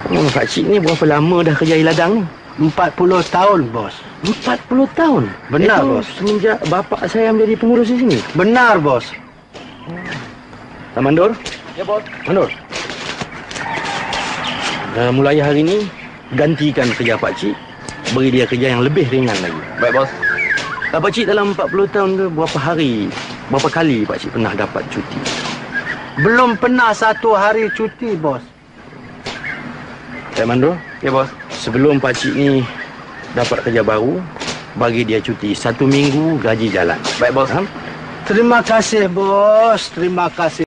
Pakcik ni berapa lama dah kerja di ladang ni? 40 tahun, bos. 40 tahun? Benar, Itu bos. semenjak bapak saya menjadi pengurus di sini? Benar, bos. Pak Mandor? Ya, bos. Mandor? Mulai hari ini, gantikan kerja pakcik. Beri dia kerja yang lebih ringan lagi. Baik, bos. Pakcik dalam 40 tahun tu, berapa kali pakcik pernah dapat cuti? Belum pernah 1 hari cuti, bos. Pak Mandor? Ya, bos. Sebelum pakcik ni dapat kerja baru, bagi dia cuti 1 minggu gaji jalan. Baik, bos. Faham? Terima kasih, bos. Terima kasih.